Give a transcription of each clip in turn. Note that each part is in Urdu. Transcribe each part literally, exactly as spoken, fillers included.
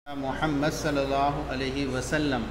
محمد صلی اللہ علیہ وسلم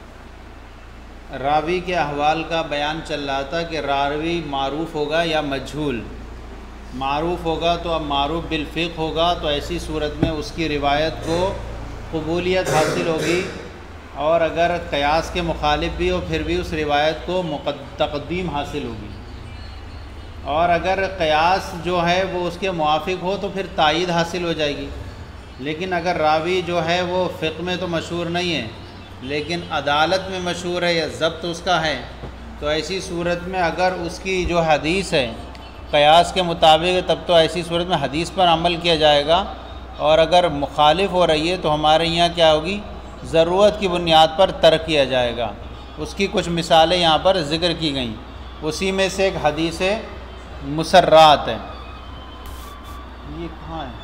راوی کے احوال کا بیان چل رہا تھا کہ راوی معروف ہوگا یا مجہول. معروف ہوگا تو اب معروف بالفقہ ہوگا تو ایسی صورت میں اس کی روایت کو قبولیت حاصل ہوگی، اور اگر قیاس کے مخالف بھی ہو پھر بھی اس روایت کو تقدیم حاصل ہوگی، اور اگر قیاس جو ہے وہ اس کے موافق ہو تو پھر تائید حاصل ہو جائے گی. لیکن اگر راوی جو ہے وہ فقہ میں تو مشہور نہیں ہے لیکن عدالت میں مشہور ہے یا ضبط اس کا ہے، تو ایسی صورت میں اگر اس کی جو حدیث ہے قیاس کے مطابق ہے تب تو ایسی صورت میں حدیث پر عمل کیا جائے گا، اور اگر مخالف ہو رہی ہے تو ہمارے یہاں کیا ہوگی، ضرورت کی بنیاد پر ترک کیا جائے گا. اس کی کچھ مثالیں یہاں پر ذکر کی گئیں، اسی میں سے ایک حدیث مسرات ہے. یہ کہاں ہے؟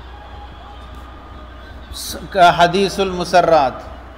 حدیث المسرات.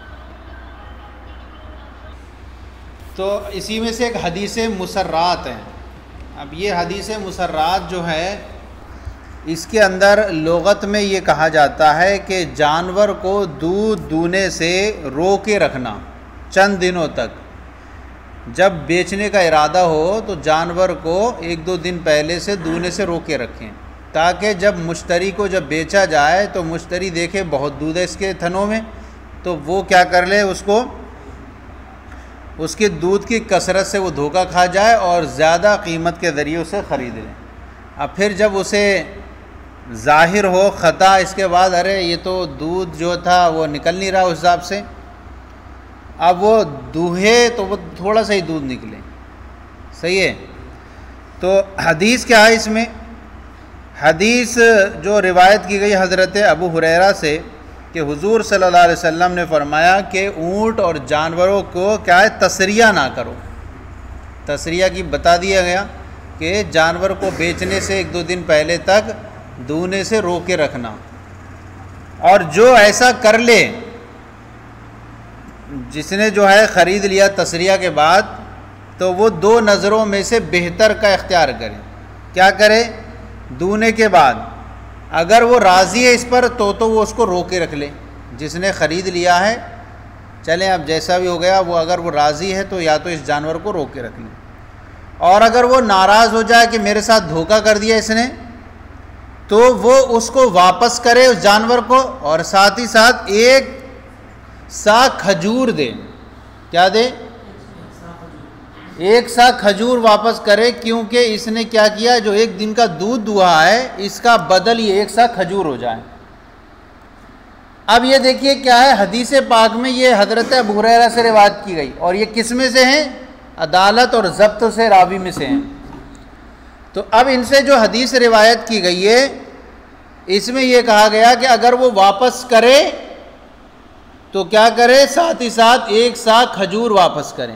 تو اسی میں سے ایک حدیث مسرات ہے. اب یہ حدیث مسرات جو ہے اس کے اندر لغت میں یہ کہا جاتا ہے کہ جانور کو دودھ دونے سے رو کے رکھنا چند دنوں تک. جب بیچنے کا ارادہ ہو تو جانور کو ایک دو دن پہلے سے دونے سے رو کے رکھیں، تاکہ جب مشتری کو جب بیچا جائے تو مشتری دیکھے بہت دودھ ہے اس کے تھنوں میں، تو وہ کیا کر لے، اس کو اس کے دودھ کی کثرت سے وہ دھوکہ کھا جائے اور زیادہ قیمت کے ذریعے اسے خرید لے. اب پھر جب اسے ظاہر ہو خطا اس کے بعد، ارے یہ تو دودھ جو تھا وہ نکل نہیں رہا اس حساب سے، اب وہ دوہے تو وہ تھوڑا سا ہی دودھ نکلے. صحیح ہے. تو حدیث کیا ہے اس میں؟ حدیث جو روایت کی گئی حضرت ابو ہریرہ سے کہ حضور صلی اللہ علیہ وسلم نے فرمایا کہ اونٹ اور جانوروں کو کیا ہے، تسریہ نہ کرو. تسریہ کی بتا دیا گیا کہ جانور کو بیچنے سے ایک دو دن پہلے تک دونے سے رو کے رکھنا، اور جو ایسا کر لے جس نے جو ہے خرید لیا تسریہ کے بعد، تو وہ دو نظروں میں سے بہتر کا اختیار کرے. کیا کرے؟ دونے کے بعد اگر وہ راضی ہے اس پر تو تو وہ اس کو رو کے رکھ لے. جس نے خرید لیا ہے چلیں اب جیسا بھی ہو گیا، وہ اگر وہ راضی ہے تو یا تو اس جانور کو رو کے رکھ لیں، اور اگر وہ ناراض ہو جائے کہ میرے ساتھ دھوکہ کر دیا اس نے، تو وہ اس کو واپس کرے اس جانور کو، اور ساتھ ہی ساتھ ایک سا کھجور دے. کیا دے؟ ایک سا کھجور واپس کرے، کیونکہ اس نے کیا کیا، جو ایک دن کا دودھ دہا ہے اس کا بدل یہ ایک سا کھجور ہو جائے. اب یہ دیکھیے کیا ہے، حدیث پاک میں یہ حضرت ابو ہریرہ سے روایت کی گئی، اور یہ کس میں سے ہیں؟ عدالت اور ضبط سے راوی میں سے ہیں. تو اب ان سے جو حدیث روایت کی گئی ہے اس میں یہ کہا گیا کہ اگر وہ واپس کرے تو کیا کرے، ساتھ ہی ساتھ ایک سا کھجور واپس کریں.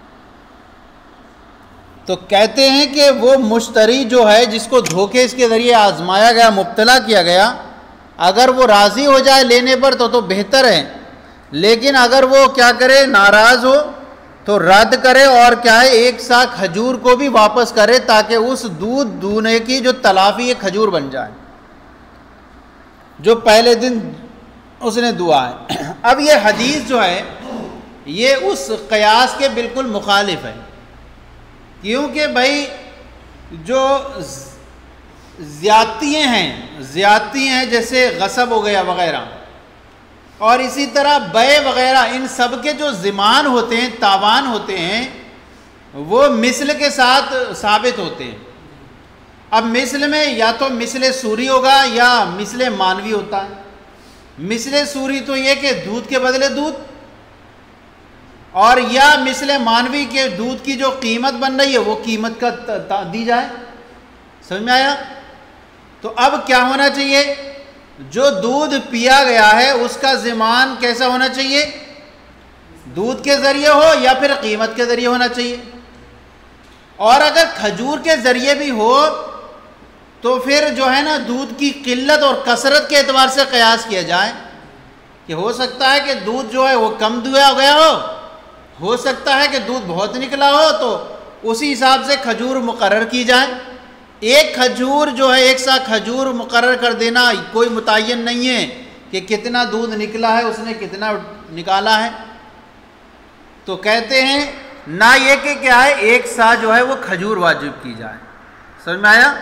تو کہتے ہیں کہ وہ مشتری جو ہے جس کو دھوکے اس کے ذریعے آزمایا گیا، مبتلا کیا گیا، اگر وہ راضی ہو جائے لینے پر تو تو بہتر ہے، لیکن اگر وہ کیا کرے، ناراض ہو تو رد کرے، اور کیا ہے، ایک سا کھجور کو بھی واپس کرے تاکہ اس دودھ دونے کی جو تلافی یہ کھجور بن جائے جو پہلے دن اس نے دعا ہے. اب یہ حدیث جو ہے یہ اس قیاس کے بالکل مخالف ہے، کیونکہ بھائی جو زیادتیاں ہیں زیادتیاں ہیں جیسے غصب ہو گیا وغیرہ، اور اسی طرح بے وغیرہ، ان سب کے جو ضمان ہوتے ہیں، تاوان ہوتے ہیں، وہ مثل کے ساتھ ثابت ہوتے ہیں. اب مثل میں یا تو مثل سوری ہوگا یا مثل مانوی ہوتا ہے. مثل سوری تو یہ کہ دودھ کے بدلے دودھ، اور یا مثل مانوی کے دودھ کی جو قیمت بن رہی ہے وہ قیمت کا دی جائے. سمجھ میں آیا؟ تو اب کیا ہونا چاہیے، جو دودھ پیا گیا ہے اس کا ضمان کیسا ہونا چاہیے، دودھ کے ذریعے ہو یا پھر قیمت کے ذریعے ہونا چاہیے. اور اگر کھجور کے ذریعے بھی ہو تو پھر جو ہے نا دودھ کی قلت اور کثرت کے اعتبار سے قیاس کیا جائے کہ ہو سکتا ہے کہ دودھ جو ہے وہ کم دیا ہو گیا ہو ہو سکتا ہے کہ دودھ بہت نکلا ہو، تو اسی حساب سے کھجور مقرر کی جائے. ایک کھجور جو ہے ایک سا کھجور مقرر کر دینا کوئی متعین نہیں ہے کہ کتنا دودھ نکلا ہے، اس نے کتنا نکالا ہے؟ تو کہتے ہیں نہ یہ کہ کیا ہے ایک سا جو ہے وہ کھجور واجب کی جائے، سمجھ میں آیا؟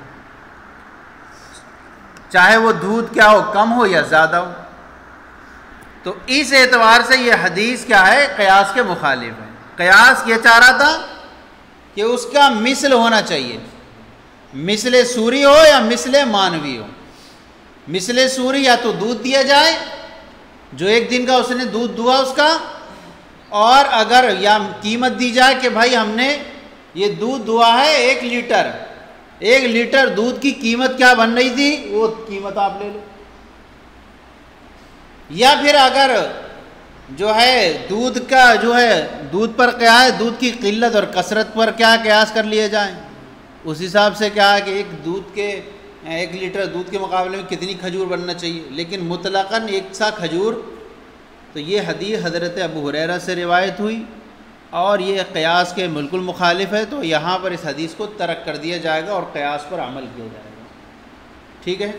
چاہے وہ دودھ کیا ہو، کم ہو یا زیادہ ہو۔ تو اس اعتبار سے یہ حدیث کیا ہے، قیاس کے مخالف ہے۔ قیاس یہ چاہ رہا تھا کہ اس کا مثل ہونا چاہیے، مثل سوری ہو یا مثل مانوی ہو۔ مثل سوری یا تو دودھ دیا جائے جو ایک دن کا اس نے دودھ دوا اس کا، اور اگر یا قیمت دی جائے کہ بھائی ہم نے یہ دودھ دوا ہے ایک لیٹر، ایک لیٹر دودھ کی قیمت کیا بن رہی تھی وہ قیمت آپ لے لو۔ یا پھر اگر جو ہے دودھ کا جو ہے دودھ پر کیا ہے، دودھ کی قلت اور کثرت پر کیا قیاس کر لیے جائیں، اس حساب سے کیا ہے کہ ایک دودھ کے ایک لیٹر دودھ کے مقابلے میں کتنی کھجور بننا چاہیے، لیکن مطلقاً ایک سا کھجور۔ تو یہ حدیث حضرت ابو ہریرہ سے روایت ہوئی اور یہ قیاس کے بالکل مخالف ہے، تو یہاں پر اس حدیث کو ترک کر دیا جائے گا اور قیاس پر عمل کیا جائے گا۔ ٹھیک ہے،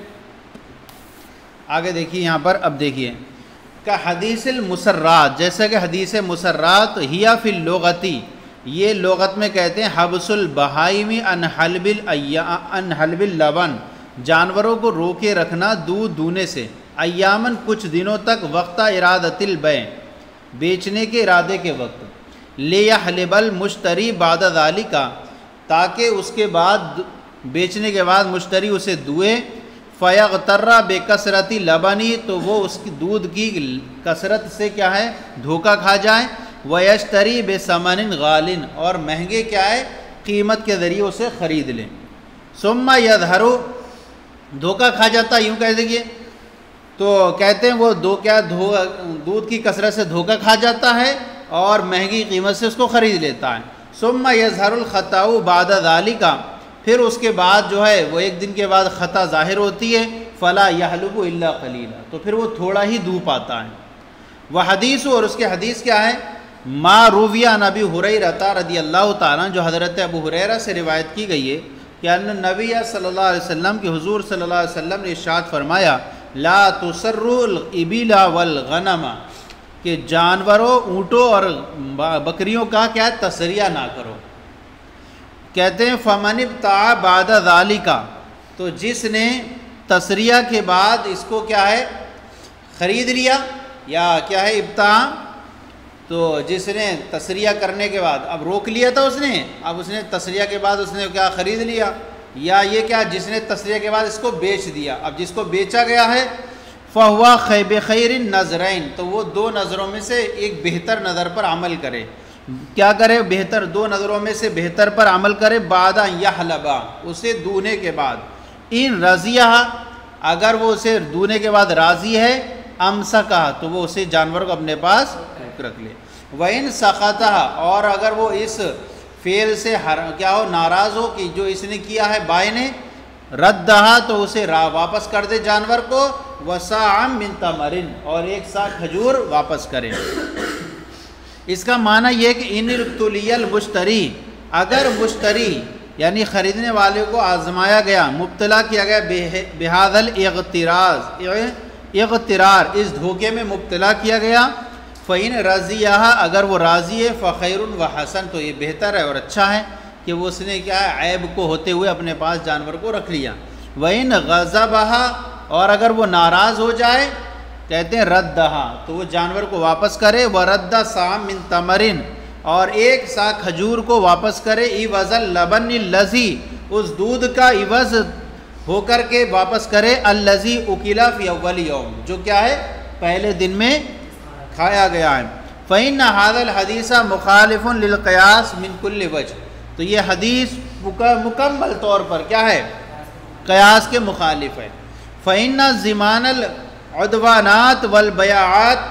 آگے دیکھیے یہاں پر، اب دیکھیے کہ حدیث المسرات، جیسا کہ حدیث مسرات ہیا فی اللغتی، یہ لغت میں کہتے ہیں حبس البہائم عن حلب عن حلب اللبن، جانوروں کو روکے رکھنا دودھ دونے سے، ایامن کچھ دنوں تک، وقت ارادت البیع، بیچنے کے ارادے کے وقت، لیحلب المشتری بعد ذالک، تاکہ اس کے بعد بیچنے کے بعد مشتری اسے دوئے، فیغتر بکثرت لبنی، تو وہ اس کی دودھ کی کثرت سے کیا ہے دھوکہ کھا جائے، ویشتری بثمن غال، اور مہنگے کیا ہے قیمت کے ذریعے اسے خرید لیں، ثم یظہر، دھوکہ کھا جاتا یوں کہہ دیجیے، تو کہتے ہیں وہ دو کیا دودھ کی کثرت سے دھوکہ کھا جاتا ہے اور مہنگی قیمت سے اس کو خرید لیتا ہے، ثم یظہر الخطأ بعد ذالک، پھر اس کے بعد جو ہے وہ ایک دن کے بعد خطا ظاہر ہوتی ہے، فلا یحلب الا قلیلا، تو پھر وہ تھوڑا ہی دودھ پاتا ہے۔ وہ حدیث، اور اس کے حدیث کیا ہے، ما روی عن ابی ہریرہ رضی اللہ تعالیٰ، جو حضرت ابو ہریرہ سے روایت کی گئی ہے کہ ان نبی صلی اللہ علیہ وسلم کہ حضور صلی اللہ علیہ وسلم نے ارشاد فرمایا، لا تسروا الابل والغنم، کہ جانوروں اونٹوں اور بکریوں کا کیا تسریہ نہ کرو۔ کہتے ہیں فمن ابتاع بعد ذالک، تو جس نے تسریہ کے بعد اس کو کیا ہے خرید لیا، یا کیا ہے ابتاع، تو جس نے تسریہ کرنے کے بعد، اب روک لیا تھا اس نے، اب اس نے تسریہ کے بعد اس نے کیا خرید لیا، یا یہ کیا جس نے تسریہ کے بعد اس کو بیچ دیا، اب جس کو بیچا گیا ہے فہو خیب خیر النظرین، تو وہ دو نظروں میں سے ایک بہتر نظر پر عمل کرے، کیا کرے بہتر، دو نظروں میں سے بہتر پر عمل کرے، بعد یحلبا، اسے دونے کے بعد، ان رضیہ، اگر وہ اسے دونے کے بعد راضی ہے، امسکا، تو وہ اسے جانور کو اپنے پاس رکھ لے، وَإِن سَخَطَهَا، اور اگر وہ اس فعل سے کیا ہو ناراض ہو کہ جو اس نے کیا ہے بائیں نے، ردہا، تو اسے واپس کر دے جانور کو، وَسَاعًا مِّن تَمَرٍ، اور ایک سا کھجور واپس کرے۔ اس کا معنی یہ کہ ان ابتلی المشتری، اگر مشتری یعنی خریدنے والے کو آزمایا گیا، مبتلا کیا گیا بہذا الاغتراز، اغترار، اس دھوکے میں مبتلا کیا گیا، فَإِن رَضِيَهَا، اگر وہ راضی ہے، فَخَيْرٌ وَحَسَنٌ، تو یہ بہتر ہے اور اچھا ہے کہ وہ اس نے کیا ہے عیب کو ہوتے ہوئے اپنے پاس جانور کو رکھ لیا۔ وَإِن غَضَبَهَا، اور اگر وہ ناراض ہو جائے، کہتے ہیں ردہا، تو وہ جانور کو واپس کرے، وَرَدَّ صَاعًا مِّن تَمَرٍ، اور ایک سا کھجور کو واپس کرے، عِوَضَ اللَّبَنِ الَّذِي، اس دودھ کا عوض ہو کر کے واپس کرے، الَّذِي أُكِلَ فِي أَوَّلِ يَوْمٍ، جو کیا ہے پہلے دن میں کھایا گیا ہے۔ فَإِنَّ هَذَا الْحَدِيثَ مُخَالِفٌ لِلْقِيَاسِ مِنْ كُلِّ وَجْهٍ، تو یہ حدیث مکمل طور پر کیا ہے قیاس کے مخالف ہے۔ فَإِنَّ زِمَانَ الْعُدْوَانَاتِ وَالْبَيَاعَاتِ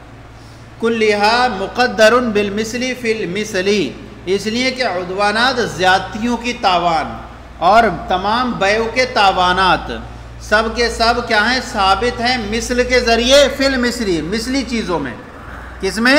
كُلِّهَا مُقَدَّرٌ بِالْمِثْلِ فِي الْمِثْلِ، اس لیے کہ عدوانات زیادتیوں کی تاوان اور تمام بیعوں کے تاوانات سب کے سب کیا ہیں ثابت ہیں مثل کے ذریعے، فی المثلی، مثلی چیزوں میں، کس میں،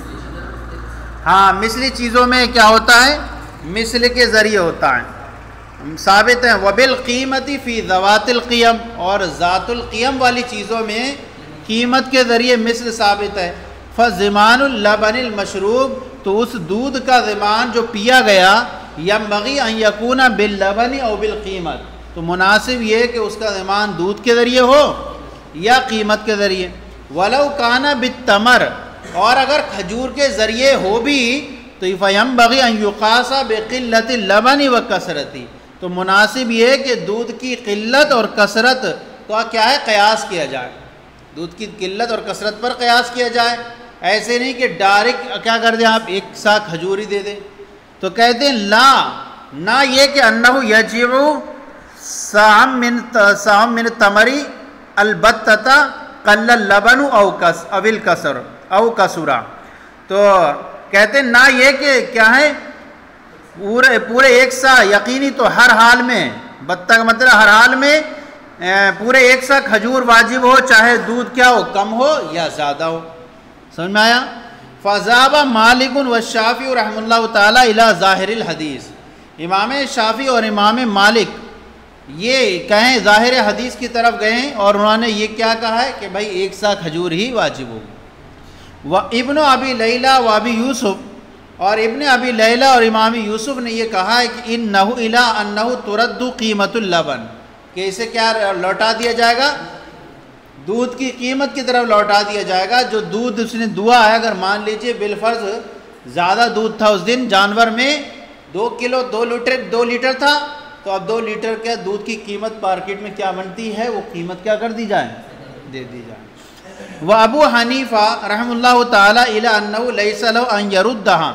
ہاں مثلی چیزوں میں کیا ہوتا ہے مثل کے ذریعے ہوتا ہے۔ ثابت ہیں. وبالقیمت فی ذوات القیم، اور ذات القیم والی چیزوں میں قیمت کے ذریعے مثل ثابت ہے. فزمان اللبن المشروب، تو اس دودھ کا زمان جو پیا گیا، ینبغی ان یکون باللبن او بالقیمت، تو مناسب یہ کہ اس کا زمان دودھ کے ذریعے ہو یا قیمت کے ذریعے. ولو کان بالتمر، اور اگر کھجور کے ذریعے ہو بھی تو فینبغی ان یقاس بقلۃ اللبن وکثرتہ، تو مناسب یہ کہ دودھ کی قلت اور کثرت کا کیا ہے قیاس کیا جائے، دودھ کی قلت اور کثرت پر قیاس کیا جائے. ایسے نہیں کہ ڈائریکٹ کیا کر دیں آپ ایک سا کھجور ہی دے دیں. تو کہتے ہیں لا، نہ یہ کہ انہ یجب سام من سام من تمری البتہ قل اللبن او کس او الکسر او کسرا. تو کہتے ہیں نہ یہ کہ کیا ہے پورے پورے ایک سا یقینی، تو ہر حال میں، بتہ کا مطلب ہر حال میں پورے ایک سا کھجور واجب ہو، چاہے دودھ کیا ہو، کم ہو یا زیادہ ہو. سمجھ میں آیا؟ فذهب مالک والشافعی رحمہ اللہ تعالی الی ظاہر الحدیث، امام شافعی اور امام مالک یہ کہیں ظاہر حدیث کی طرف گئے ہیں، اور انہوں نے یہ کیا کہا ہے کہ بھائی ایک سا کھجور ہی واجب ہوگی. و ابن ابی لیلہ و ابی یوسف، اور ابن ابی لیلہ اور امام یوسف نے یہ کہا ہے کہ انہ الی انہ ترد قیمت اللبن، کہ اسے کیا لوٹا دیا جائے گا، دودھ کی قیمت کی طرف لوٹا دیا جائے گا. جو دودھ اس نے دعا ہے، اگر مان لیجئے بالفرض زیادہ دودھ تھا اس دن جانور میں، دو کلو دو لیٹر دو لیٹر تھا، تو اب دو لیٹر کے دودھ کی قیمت مارکیٹ میں کیا بنتی ہے، وہ قیمت کیا کر دی جائے، دے دی جائے. و ابو حنیفہ رحمہ اللہ تعالی الی انہ لیس لہ ان یردہا،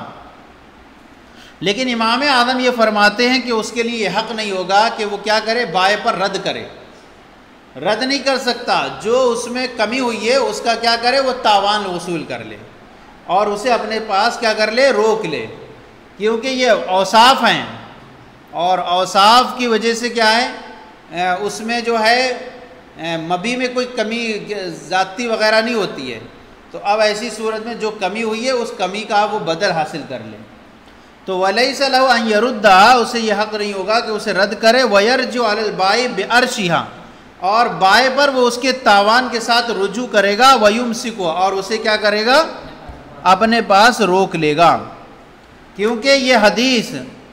لیکن امام اعظم یہ فرماتے ہیں کہ اس کے لیے یہ حق نہیں ہوگا کہ وہ کیا کرے، بائع پر رد کرے، رد نہیں کر سکتا. جو اس میں کمی ہوئی ہے اس کا کیا کرے، وہ تاوان وصول کر لے اور اسے اپنے پاس کیا کر لے، روک لے، کیونکہ یہ اوصاف ہیں، اور اوصاف کی وجہ سے کیا ہے، اس میں جو ہے مبی میں کوئی کمی ذاتی وغیرہ نہیں ہوتی ہے. تو اب ایسی صورت میں جو کمی ہوئی ہے اس کمی کا وہ بدل حاصل کر لے. تو ولیس لہ ان یردہا، اسے یہ حق نہیں ہوگا کہ اسے رد کرے. ویرجع علی البائع بعرشہا، اور بائع پر وہ اس کے تاوان کے ساتھ رجوع کرے گا. ویمسکو، اور اسے کیا کرے گا، اپنے پاس روک لے گا. کیونکہ یہ حدیث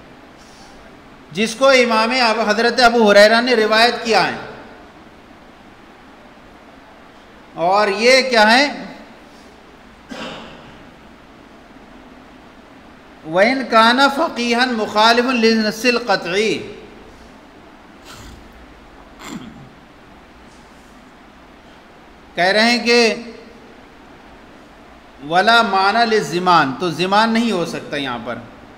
جس کو امام حضرت ابو ہریرہ نے روایت کیا ہے، اور یہ کیا ہے، وَإِنْ كَانَ فَقِيهًا مُخَالِفٌ لِلنَّصِّ الْقَطْعِي، کہہ رہے ہیں کہ ولا معنی للزمان، تو زمان نہیں ہو سکتا یہاں پر.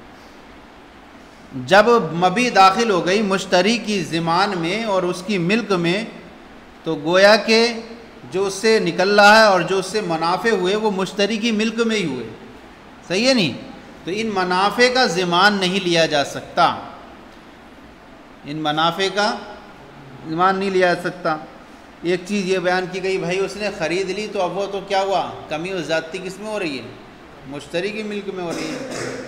جب مبی داخل ہو گئی مشتری کی زمان میں اور اس کی ملک میں، تو گویا کہ جو اس سے نکل رہا ہے اور جو اس سے منافع ہوئے وہ مشتری کی ملک میں ہی ہوئے. صحیح ہے نہیں؟ تو ان منافع کا زمان نہیں لیا جا سکتا، ان منافع کا زمان نہیں لیا جا سکتا. ایک چیز یہ بیان کی گئی، بھائی اس نے خرید لی تو اب وہ تو کیا ہوا، کمی و زیادتی کس میں ہو رہی ہے، مشتری کی ملک میں ہو رہی ہے.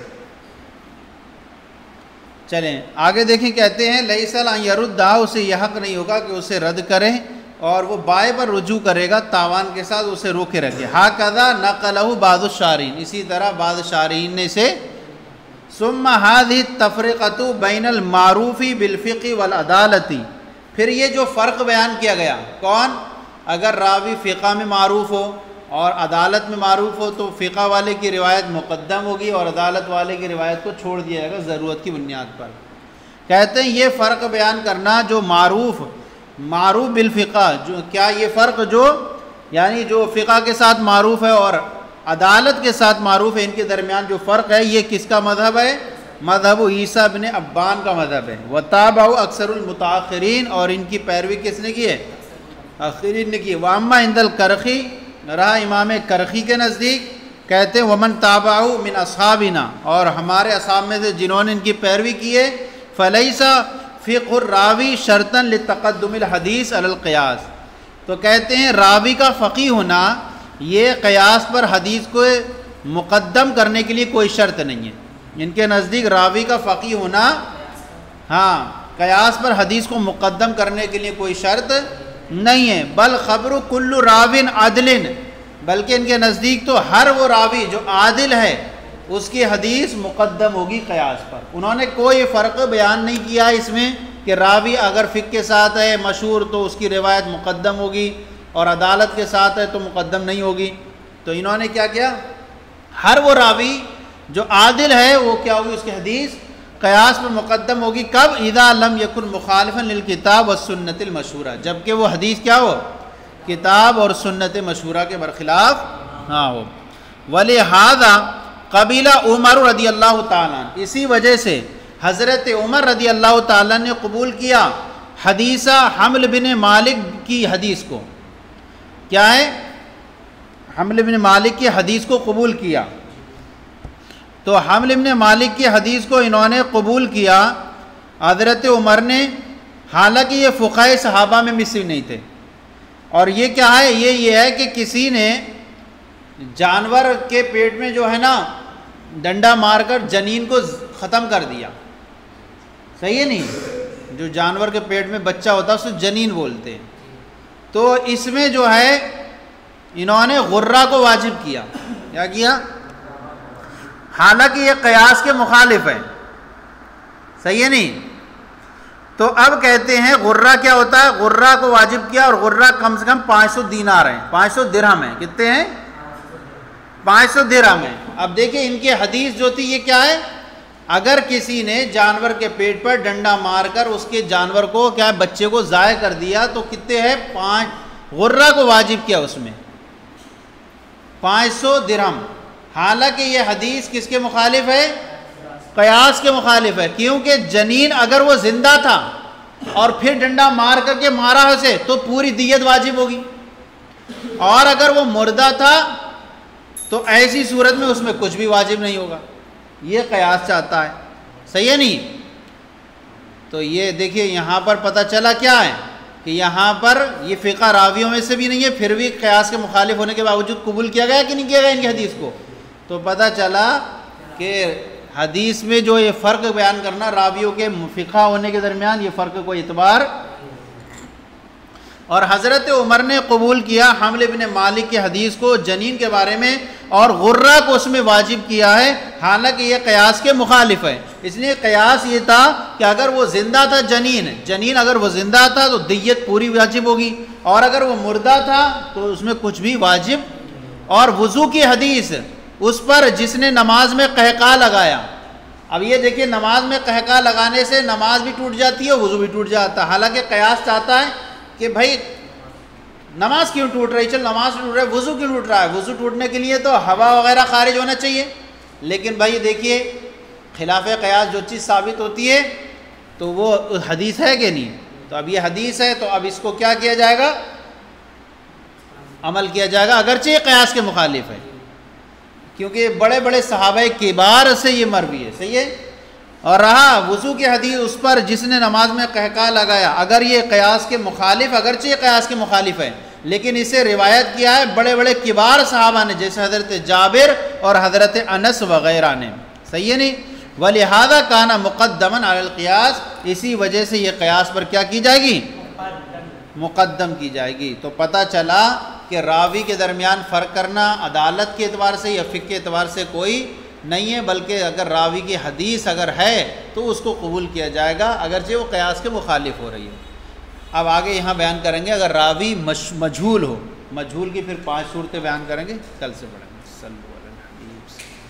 چلیں آگے دیکھیں، کہتے ہیں لیس لہ ان یردہا، اسے یہ حق نہیں ہوگا کہ اسے رد کرے اور وہ بائع پر رجوع کرے گا تاوان کے ساتھ، اسے روکے رکھے. ہاکذا نقلہ بعض الشارحین، اسی طرح بعض شارحین نے اسے. ثم هذه التفرقۃ بین المعروف بالفقہ والعدالۃ، پھر یہ جو فرق بیان کیا گیا، کون، اگر راوی فقہ میں معروف ہو اور عدالت میں معروف ہو تو فقہ والے کی روایت مقدم ہوگی اور عدالت والے کی روایت کو چھوڑ دیا جائے گا ضرورت کی بنیاد پر. کہتے ہیں یہ فرق بیان کرنا، جو معروف معروف بالفقہ، جو کیا یہ فرق جو یعنی جو فقہ کے ساتھ معروف ہے اور عدالت کے ساتھ معروف ہے، ان کے درمیان جو فرق ہے، یہ کس کا مذہب ہے، مذہب عیسیٰ بن ابان کا مذہب ہے. وتابعوا اکثر المتاخرین، اور ان کی پیروی کس نے کی ہے، آخرین نے کی. واما عند الکرخی، رہا امام کرخی کے نزدیک، کہتے ہیں ومن تابعوا من اصحابنا، اور ہمارے اصحاب میں سے جنہوں نے ان کی پیروی کی ہے، فلیس فقہ الراوی شرطا لتقدم الحدیث علی القیاس، تو کہتے ہیں راوی کا فقیہ ہونا یہ قیاس پر حدیث کو مقدم کرنے کے لیے کوئی شرط نہیں ہے. ان کے نزدیک راوی کا فقیہ ہونا ہاں قیاس پر حدیث کو مقدم کرنے کے لیے کوئی شرط نہیں ہے، بل خبر کل راوین عادل، بلکہ ان کے نزدیک تو ہر وہ راوی جو عادل ہے اس کی حدیث مقدم ہوگی قیاس پر۔ انہوں نے کوئی فرق بیان نہیں کیا اس میں کہ راوی اگر فقہ کے ساتھ ہے مشہور تو اس کی روایت مقدم ہوگی اور عدالت کے ساتھ ہے تو مقدم نہیں ہوگی۔ تو انہوں نے کیا کیا، ہر وہ راوی جو عادل ہے وہ کیا ہوگی، اس کی حدیث قیاس پر مقدم ہوگی۔ کب؟ اذا لم یکن مخالفا للکتاب والسنت المشہورہ، جبکہ وہ حدیث کیا ہو، کتاب اور سنت مشہورہ کے برخلاف نہ ہو۔ ولہذا قبیلہ عمر رضی اللہ تعالیٰ عنہ، اسی وجہ سے حضرت عمر رضی اللہ تعالیٰ نے قبول کیا حدیثہ حمل بن مالک کی حدیث کو۔ کیا ہے؟ حمل بن مالک کی حدیث کو قبول کیا۔ تو حمل بن مالک کی حدیث کو انہوں نے قبول کیا حضرت عمر نے، حالانکہ یہ فقہائے صحابہ میں مثل نہیں تھے۔ اور یہ کیا ہے، یہ یہ ہے کہ کسی نے جانور کے پیٹ میں جو ہے نا ڈنڈا مار کر جنین کو ختم کر دیا، صحیح ہے نہیں، جو جانور کے پیٹ میں بچہ ہوتا ہے اس کو جنین بولتے ہیں۔ تو اس میں جو ہے انہوں نے غرہ کو واجب کیا۔ کیا کیا؟ حالانکہ یہ قیاس کے مخالف ہے، صحیح ہے نہیں۔ تو اب کہتے ہیں غرہ کیا ہوتا ہے، غرہ کو واجب کیا، اور غرہ کم سے کم پانچ سو دینار ہیں، پانچ سو درہم ہیں۔ کتنے ہیں؟ پانچ سو درہم ہیں۔ اب دیکھیں ان کی حدیث جو تھی یہ کیا ہے، اگر کسی نے جانور کے پیٹ پر ڈنڈا مار کر اس کے جانور کو کیا ہے بچے کو ضائع کر دیا تو کتنے ہیں، پانچ غرہ کو واجب کیا، اس میں پانچ سو درہم۔ حالانکہ یہ حدیث کس کے مخالف ہے، قیاس کے مخالف ہے، کیونکہ جنین اگر وہ زندہ تھا اور پھر ڈنڈا مار کر کے مارا اسے تو پوری دیت واجب ہوگی، اور اگر وہ مردہ تھا تو ایسی صورت میں اس میں کچھ بھی واجب نہیں ہوگا۔ یہ قیاس چاہتا ہے، صحیح ہے نہیں۔ تو یہ دیکھیے یہاں پر پتہ چلا کیا ہے کہ یہاں پر یہ فقہ راویوں میں سے بھی نہیں ہے، پھر بھی قیاس کے مخالف ہونے کے باوجود قبول کیا گیا کہ نہیں کیا گیا ان کی حدیث کو۔ تو پتہ چلا کہ حدیث میں جو یہ فرق بیان کرنا راویوں کے فقہ ہونے کے درمیان، یہ فرق کوئی اعتبار۔ اور حضرت عمر نے قبول کیا حمل بن مالک کی حدیث کو جنین کے بارے میں، اور غرہ کو اس میں واجب کیا ہے، حالانکہ یہ قیاس کے مخالف ہے۔ اس لیے قیاس یہ تھا کہ اگر وہ زندہ تھا جنین جنین اگر وہ زندہ تھا تو دیت پوری واجب ہوگی، اور اگر وہ مردہ تھا تو اس میں کچھ بھی واجب۔ اور وضو کی حدیث، اس پر جس نے نماز میں قہقہ لگایا، اب یہ دیکھیے نماز میں قہقہ لگانے سے نماز بھی ٹوٹ جاتی ہے، وضو بھی ٹوٹ جاتا ہے۔ حالانکہ قیاس چاہتا ہے کہ بھائی نماز کیوں ٹوٹ رہی، چل نماز ٹوٹ رہا ہے، وضو کیوں ٹوٹ رہا ہے، وضو ٹوٹنے کے لیے تو ہوا وغیرہ خارج ہونا چاہیے۔ لیکن بھائی دیکھیے خلاف قیاس جو چیز ثابت ہوتی ہے تو وہ حدیث ہے کہ نہیں۔ تو اب یہ حدیث ہے تو اب اس کو کیا کیا جائے گا، عمل کیا جائے گا، اگرچہ یہ قیاس کے مخالف ہے، کیونکہ بڑے بڑے صحابہ کبار سے یہ مروی ہے، صحیح ہے۔ اور رہا وضو کی حدیث، اس پر جس نے نماز میں قہقہ لگایا، اگر یہ قیاس کے مخالف، اگرچہ یہ قیاس کے مخالف ہے لیکن اسے روایت کیا ہے بڑے بڑے کبار صحابہ نے، جیسے حضرت جابر اور حضرت انس وغیرہ نے، صحیح ہے نہیں۔ وَلِهَذَا كَانَ مُقَدَّمًا عَلَى الْقِيَاسِ، اسی وجہ سے یہ قیاس پر کیا کی جائے گی، مقدم کی جائے گی۔ تو پتہ چلا کہ راوی کے درمیان فرق کرنا عدالت کے اعتبار سے یا فقہ کے اعتبار سے کوئی نہیں ہے، بلکہ اگر راوی کی حدیث اگر ہے تو اس کو قبول کیا جائے گا، اگرچہ وہ قیاس کے مخالف ہو رہی ہے۔ اب آگے یہاں بیان کریں گے اگر راوی مجہول ہو، مجہول کی پھر پانچ صورتیں بیان کریں گے، کل سے پڑھیں گے۔